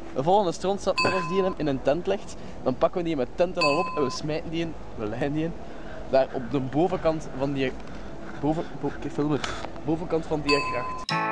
We volgen een stront zoals die hem in een tent ligt. Dan pakken we die met tenten al op en we smijten die in, we leggen die in. Daar op de bovenkant van die... bovenkant van die gracht.